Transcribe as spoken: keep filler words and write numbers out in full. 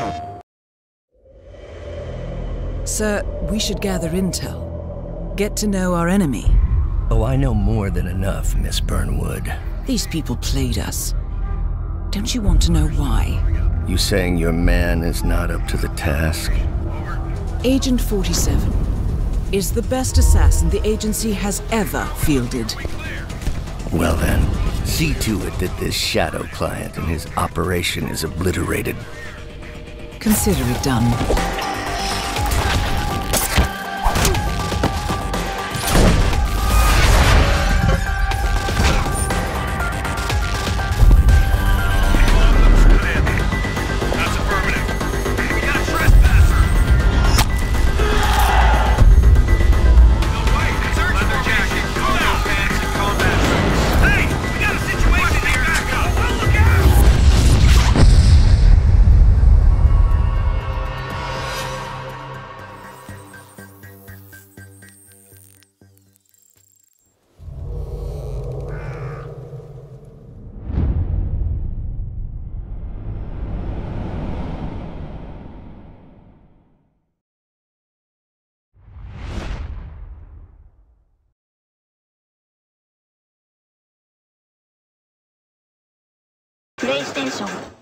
Sir, we should gather intel. Get to know our enemy. Oh, I know more than enough, Miss Burnwood. These people played us. Don't you want to know why? You saying your man is not up to the task? Agent forty-seven is the best assassin the agency has ever fielded. Well then, see to it that this shadow client and his operation is obliterated. Consider it done. PlayStation